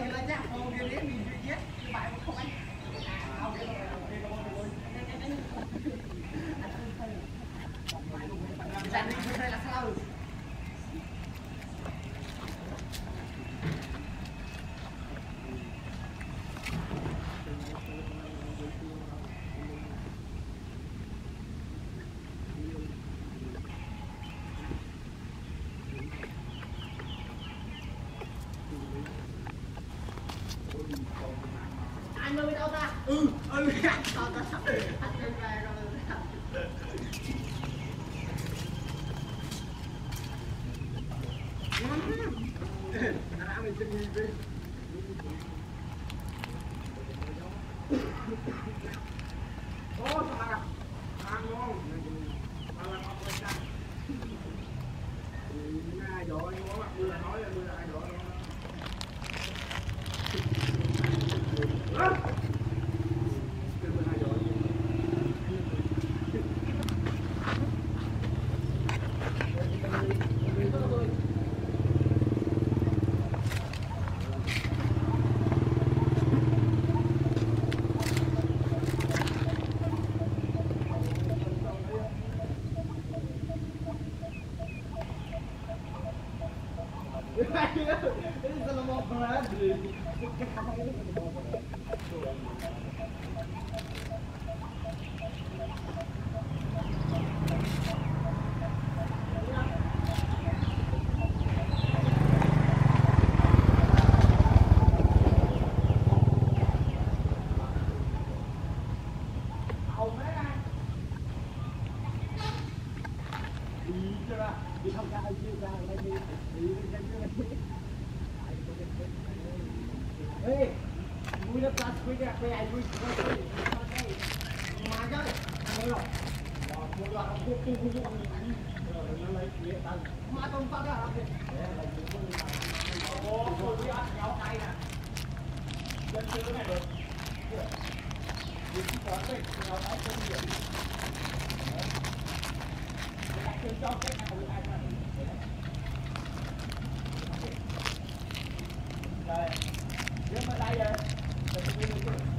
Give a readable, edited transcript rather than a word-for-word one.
Anh ơi đâu ta? Anh ơi ra rồi. Ăn mình xin đi. Ô sao mà ăn ngon. Mà là không quên ăn. Ai rồi có mặt mưa nói là mưa ai rồi. Ini kalau mau berani, đi không ra đây đi ê vui lắm ta vui ra quay ai vui mà chơi ăn rồi một loạt không nó lấy kia tăng mà không phát ra làm gì ô đi ăn nhau cay nè chân chưa cái này được đi có cái nhau cay chân gì chân cho cái nào được ai mà đây nếu mà đây rồi